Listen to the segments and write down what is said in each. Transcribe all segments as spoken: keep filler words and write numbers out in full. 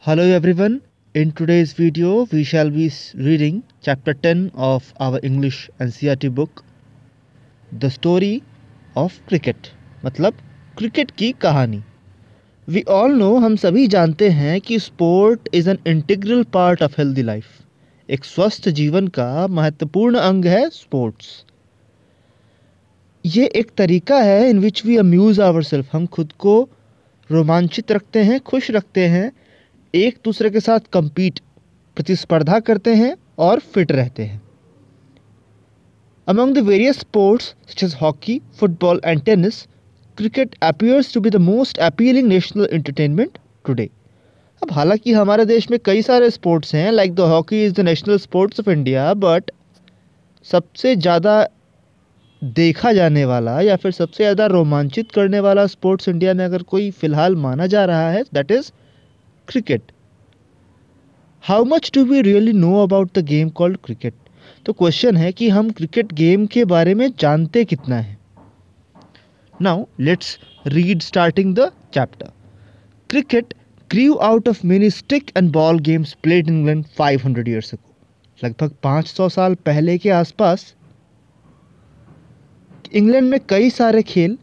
Hello everyone. In today's video, we shall be s- reading chapter ten of our English N C E R T book, The Story of Cricket. मतलब cricket की कहानी. We all know, हम सभी जानते हैं कि sport is an integral part of healthy life. एक स्वस्थ जीवन का महत्वपूर्ण अंग है स्पोर्ट्स. ये एक तरीका है in which we amuse our self. हम खुद को रोमांचित रखते हैं, खुश रखते हैं, एक दूसरे के साथ compete प्रतिस्पर्धा करते हैं और फिट रहते हैं. Among the various sports such as hockey, football and tennis, cricket appears to be the most appealing national entertainment today. अब हालांकि हमारे देश में कई सारे स्पोर्ट्स हैं, like the hockey is the national sports of India, but सबसे ज़्यादा देखा जाने वाला या फिर सबसे ज़्यादा रोमांचित करने वाला स्पोर्ट्स इंडिया में अगर कोई फ़िलहाल माना जा रहा है, that is cricket. How much do we really know about the game called cricket? तो क्वेश्चन है कि हम क्रिकेट गेम के बारे में जानते कितना है. Now let's read starting the chapter. Cricket grew out of many stick and ball games played in England five hundred years ago. लगभग पाँच सौ साल पहले के आसपास इंग्लैंड में कई सारे खेल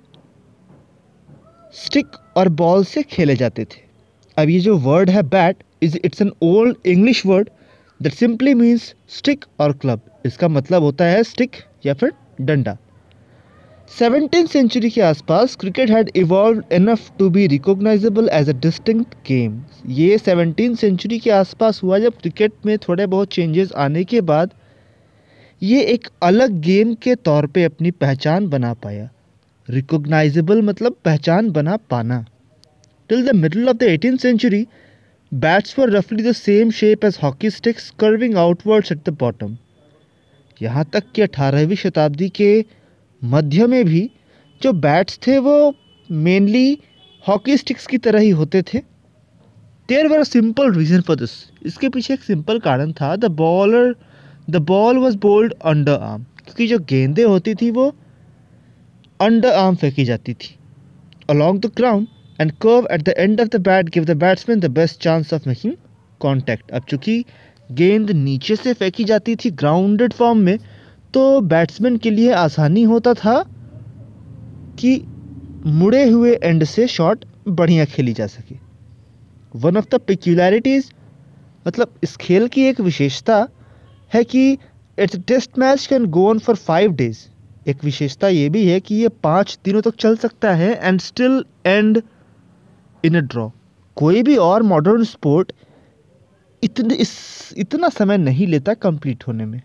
स्टिक और बॉल से खेले जाते थे. अब ये जो वर्ड है bat is it's an old English word that simply means stick और क्लब. इसका मतलब होता है स्टिक या फिर डंडा. सेवनटीन सेंचुरी के आसपास cricket had evolved enough to be recognisable as a distinct game. ये सेवनटीन सेंचुरी के आसपास हुआ जब क्रिकेट में थोड़े बहुत चेंजेस आने के बाद ये एक अलग गेम के तौर पे अपनी पहचान बना पाया. रिकॉग्नाइजेबल मतलब पहचान बना पाना. Till the middle of the eighteenth century, bats were roughly the same shape as hockey sticks, curving outwards at the bottom. यहाँ तक कि अठारहवीं शताब्दी के मध्य में भी जो बैट्स थे वो मेनली हॉकी स्टिक्स की तरह ही होते थे. There were a simple reason for this. इसके पीछे एक सिंपल कारण था. The bowler, the ball was bowled under arm. क्योंकि जो गेंदें होती थी वो अंडर आर्म फेंकी जाती थी. Along the ground and curve at the end of the bat give the batsman the best chance of making contact. अब चूंकि गेंद नीचे से फेंकी जाती थी ग्राउंडेड फॉर्म में, तो बैट्समैन के लिए आसानी होता था कि मुड़े हुए एंड से शॉट बढ़िया खेली जा सके. वन ऑफ द पेक्यूलरिटीज मतलब इस खेल की एक विशेषता है कि it's test match can go on for five days. एक विशेषता ये भी है कि ये पाँच दिनों तक चल सकता है and still end in a draw. कोई भी और मॉडर्न स्पोर्ट इतने इस इतना समय नहीं लेता कंप्लीट होने में.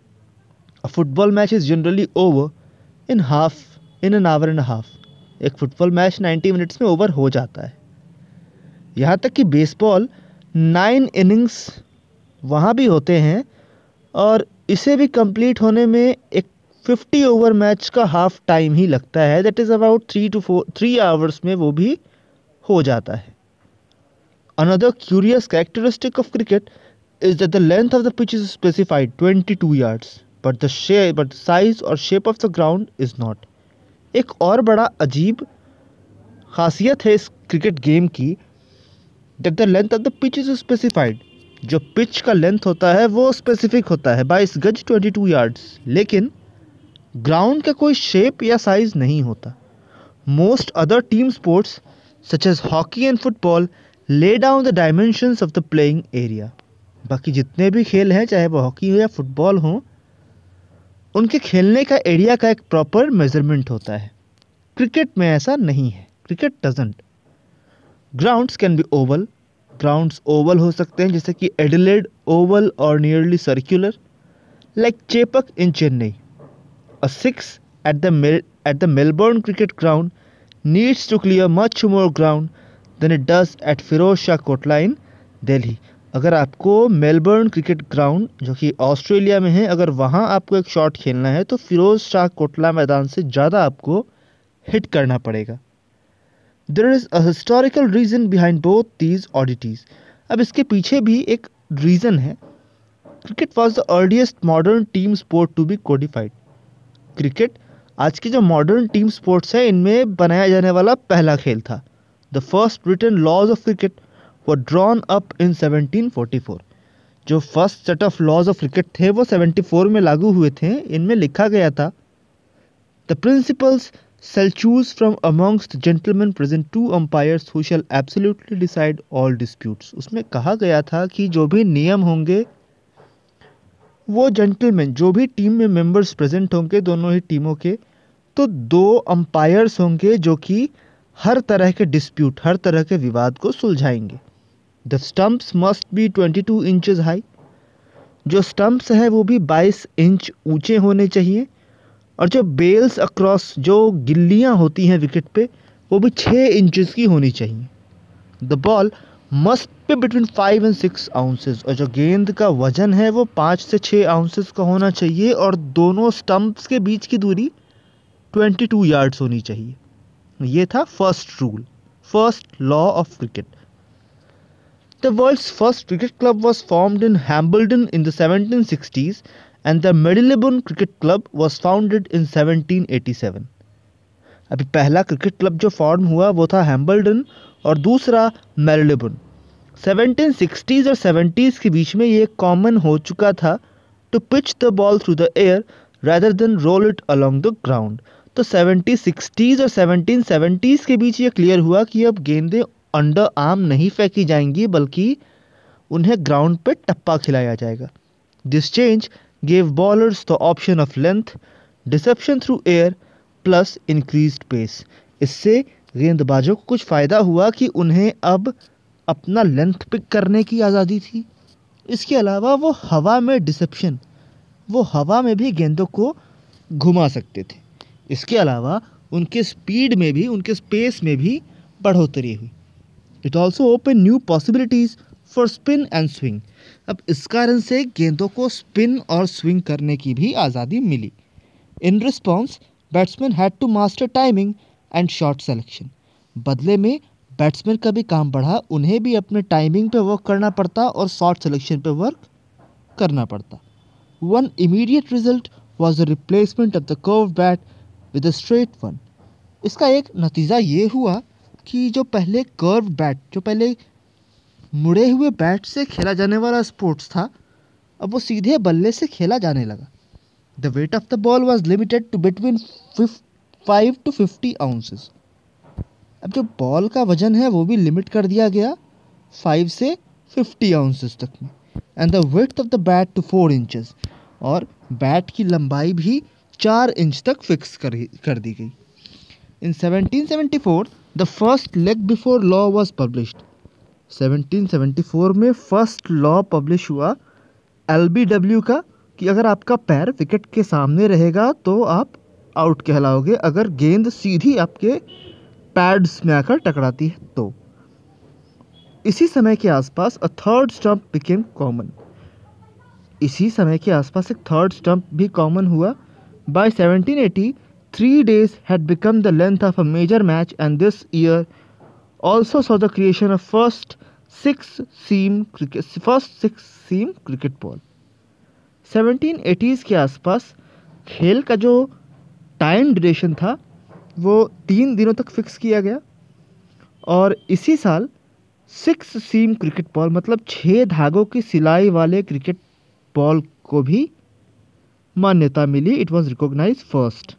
A football match is generally over in half in an hour and half. एक फुटबॉल मैच नाइन्टी मिनट्स में ओवर हो जाता है. यहाँ तक कि बेसबॉल नाइन इनिंग्स वहाँ भी होते हैं और इसे भी कंप्लीट होने में एक फिफ्टी ओवर मैच का हाफ टाइम ही लगता है. That is about three to four three hours में वो भी हो जाता है. Another curious characteristic of cricket is that the length of the pitch is specified twenty-two yards, but the shape, but the size or shape of the ground is not. एक और बड़ा अजीब खासियत है इस क्रिकेट गेम की, that the length of the pitch is specified. जो pitch का लेंथ होता है वो स्पेसिफिक होता है बाईस गज बाईस यार्ड्स, लेकिन ग्राउंड का कोई शेप या साइज नहीं होता. Most other team sports such as hockey and football lay down the dimensions of the playing area. बाकी जितने भी खेल हैं, चाहे वो हॉकी हो या फुटबॉल हो, उनके खेलने का एरिया का एक प्रॉपर मेजरमेंट होता है. क्रिकेट में ऐसा नहीं है. Cricket doesn't. Grounds can be oval. Grounds oval हो सकते हैं जैसे कि एडिलेड ओवल और nearly circular, like Chepauk in Chennai. A six at the at the Melbourne cricket ground needs to clear much more ground than it does at Feroz Shah Kotla in Delhi. अगर आपको Melbourne cricket ground जो कि ऑस्ट्रेलिया में है, अगर वहाँ आपको एक शॉट खेलना है तो फिरोज शाह कोटला मैदान से ज़्यादा आपको हिट करना पड़ेगा. There is a historical reason behind both these oddities. अब इसके पीछे भी एक रीज़न है. Cricket was the earliest modern team sport to be codified. Cricket आज की जो मॉडर्न टीम स्पोर्ट्स है इनमें बनाया जाने वाला पहला खेल था. The first written laws of cricket were drawn up in seventeen forty four. जो first set of laws of cricket थे वो सेवेंटी फोर में लागू हुए थे। इनमें लिखा गया था the principals shall choose from amongst the gentlemen present two umpires who shall absolutely decide all disputes। उसमें कहा गया था कि जो भी नियम होंगे वो जेंटलमैन, जो भी टीम में मेंबर्स प्रेजेंट होंगे दोनों ही टीमों के, तो दो अंपायर्स होंगे जो कि हर तरह के डिस्प्यूट, हर तरह के विवाद को सुलझाएंगे। The stumps must be twenty two inches high. जो स्टम्प्स हैं वो भी बाईस इंच ऊंचे होने चाहिए। और जो बेल्स अक्रॉस, जो गिल्लियां होती हैं विकेट पे, वो भी छः इंचेस की होनी चाहिए। The ball must be between five and six ounces. और जो गेंद का वजन है वो पाँच से छः आउंसेस का होना चाहिए। और दोनों स्टंप्स के बीच की दूरी ट्वेंटी टू यार्ड्स होनी चाहिए। ये था first rule, first law of cricket. The world's first cricket club was formed in Hambledon in the seventeen sixties and the Marylebone Cricket Club was founded in seventeen eighty seven. अभी पहला cricket club जो form हुआ वो था Hambledon और दूसरा Marylebone. Seventeen sixties और seventies के बीच में ये कॉमन हो चुका था to pitch the ball through the air rather than roll it along the ground. तो सेवनटीन सिक्सटीज़ और सेवनटीन सेवेंटीज़ के बीच ये क्लियर हुआ कि अब गेंदें अंडर आर्म नहीं फेंकी जाएंगी बल्कि उन्हें ग्राउंड पे टप्पा खिलाया जाएगा। This change gave bowlers the option of length, deception through air plus increased pace। इससे गेंदबाजों को कुछ फ़ायदा हुआ कि उन्हें अब अपना लेंथ पिक करने की आज़ादी थी। इसके अलावा वो हवा में डिसेप्शन, वो हवा में भी गेंदों को घुमा सकते थे। इसके अलावा उनके स्पीड में भी, उनके स्पेस में भी बढ़ोतरी हुई। It also open new possibilities for spin and swing. अब इस कारण से गेंदों को स्पिन और स्विंग करने की भी आज़ादी मिली। In response batsman had to master timing and shot selection. बदले में बैट्समैन का भी काम बढ़ा, उन्हें भी अपने टाइमिंग पे वर्क करना पड़ता और शॉट सिलेक्शन पे वर्क करना पड़ता। One immediate result was the replacement of the curve bat with a straight one. इसका एक नतीजा ये हुआ कि जो पहले कर्व बैट, जो पहले मुड़े हुए बैट से खेला जाने वाला स्पोर्ट्स था, अब वो सीधे बल्ले से खेला जाने लगा। The weight of the ball was limited to between five to fifty ounces. अब जो बॉल का वजन है वो भी लिमिट कर दिया गया फाइव से फिफ्टी आउंसेस तक में। And the width of the bat to four inches. और बैट की लंबाई भी चार इंच तक फिक्स कर कर दी गई। In seventeen seventy four the first leg before law was published. Seventeen seventy four में फर्स्ट लॉ पब्लिश हुआ एल बी डब्ल्यू का कि अगर आपका पैर विकेट के सामने रहेगा तो आप आउट कहलाओगे, अगर गेंद सीधी आपके पैड्स में आकर टकराती है तो। इसी समय के आसपास a third stump became common. इसी समय के आसपास एक थर्ड स्टंप भी कॉमन हुआ। By seventeen eighty three days had become the length of a major match and this year also saw the creation of first six seam cricket first six seam cricket ball। Seventeen eighties के आसपास खेल का जो time duration था वो तीन दिनों तक फिक्स किया गया और इसी साल सिक्स सीम क्रिकेट बॉल मतलब छः धागों की सिलाई वाले क्रिकेट बॉल को भी मान्यता मिली। It was recognised first.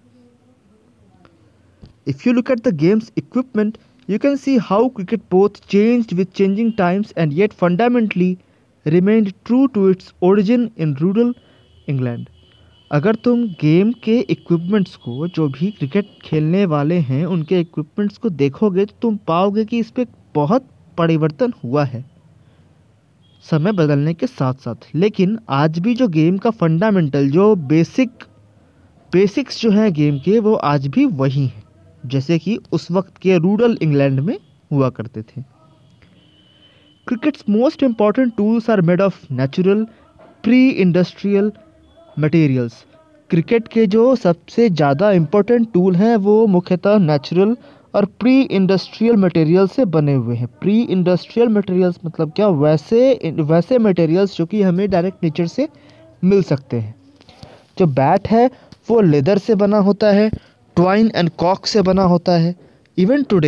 If you look at the game's equipment you can see how cricket both changed with changing times and yet fundamentally remained true to its origin in rural England। अगर तुम game के equipments को, जो भी cricket खेलने वाले हैं उनके इक्विपमेंट्स को देखोगे तो तुम पाओगे कि इस पर बहुत परिवर्तन हुआ है समय बदलने के साथ साथ। लेकिन आज भी जो गेम का फंडामेंटल, जो बेसिक बेसिक्स जो हैं गेम के, वो आज भी वही हैं जैसे कि उस वक्त के रूरल इंग्लैंड में हुआ करते थे। Cricket's most important tools are made of natural pre industrial materials. Cricket के जो सबसे ज़्यादा इम्पोर्टेंट टूल हैं वो मुख्यतः नेचुरल और प्री इंडस्ट्रियल मटेरियल से बने हुए हैं। प्री इंडस्ट्रियल मटेरियल्स मतलब क्या? वैसे वैसे मटेरियल्स जो कि हमें डायरेक्ट नेचर से मिल सकते हैं। जो बैट है वो लेदर से बना होता है, ट्वाइन एंड कॉक से बना होता है। इवन टुडे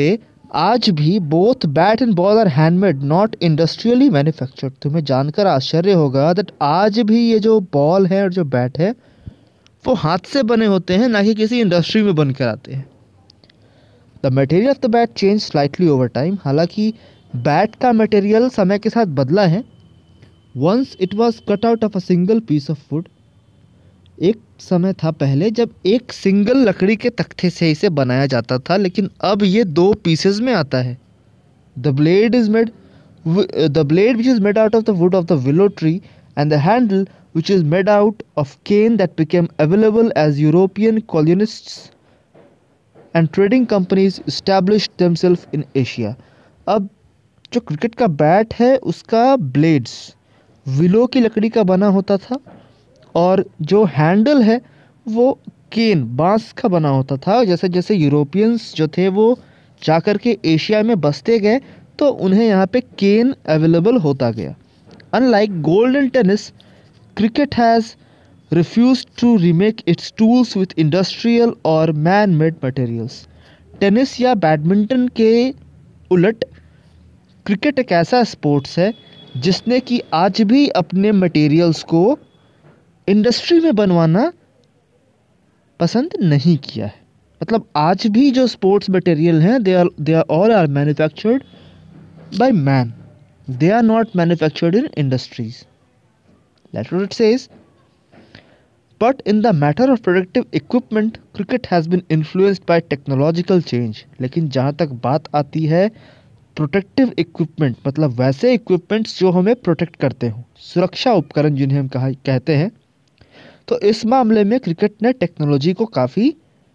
आज भी both bat and ball are handmade not industrially manufactured. तुम्हें जानकर आश्चर्य होगा दैट आज भी ये जो बॉल है और जो बैट है वो हाथ से बने होते हैं, ना कि किसी इंडस्ट्री में बनकर आते हैं। The material of the bat change slightly over time. हालांकि बैट का मटेरियल समय के साथ बदला है। Once it was cut out of a single piece of wood. एक समय था पहले जब एक सिंगल लकड़ी के तख्ते से इसे बनाया जाता था, लेकिन अब ये दो पीसेस में आता है। The blade is made the blade which is made out of the wood of the willow tree and the handle which is made out of cane that became available as European colonists and trading companies established themselves in Asia. अब जो cricket का bat है उसका blades willow की लकड़ी का बना होता था और जो हैंडल है वो केन बांस का बना होता था। जैसे जैसे यूरोपियंस जो थे वो जाकर के एशिया में बसते गए तो उन्हें यहाँ पे केन अवेलेबल होता गया। Unlike golf and tennis, cricket has refused to remake its tools with industrial or man-made materials. Tennis या बैडमिंटन के उलट क्रिकेट एक ऐसा स्पोर्ट्स है जिसने कि आज भी अपने मटेरियल्स को इंडस्ट्री में बनवाना पसंद नहीं किया है। मतलब आज भी जो स्पोर्ट्स मटेरियल हैं they are they are all are manufactured by man, they are not manufactured in industries. That's what it says. But in the matter of protective equipment, cricket has been influenced by technological change. लेकिन जहाँ तक बात आती है protective equipment, मतलब वैसे equipments जो हमें प्रोटेक्ट करते हों, सुरक्षा उपकरण जिन्हें हम कहा कहते हैं, तो इस मामले में क्रिकेट ने टेक्नोलॉजी को काफ़ी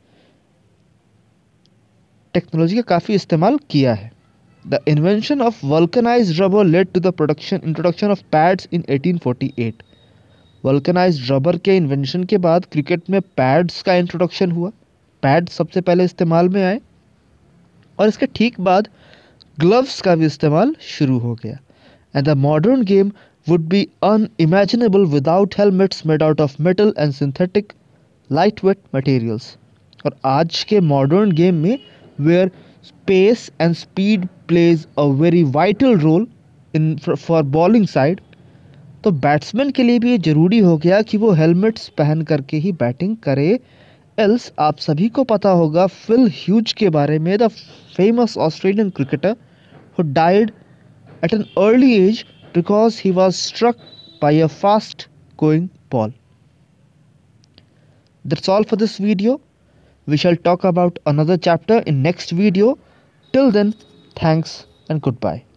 टेक्नोलॉजी का काफ़ी इस्तेमाल किया है। The invention of vulcanized rubber led to the production introduction of pads in eighteen forty-eight. Vulcanised rubber के इन्वेंशन के बाद क्रिकेट में पैड्स का इंट्रोडक्शन हुआ। पैड सबसे पहले इस्तेमाल में आए और इसके ठीक बाद ग्लव्स का भी इस्तेमाल शुरू हो गया। And the modern game would be unimaginable without helmets made out of metal and synthetic light weight materials. और आज के मॉडर्न गेम में where space and speed plays a very vital role in for bowling side, तो batsman के लिए भी ये ज़रूरी हो गया कि वो हेलमेट्स पहन करके ही बैटिंग करे। एल्स आप सभी को पता होगा फिल ह्यूज के बारे में, the famous Australian cricketer who died at an early age because he was struck by a fast going ball. That's all for this video. We shall talk about another chapter in next video. Till then, thanks and goodbye.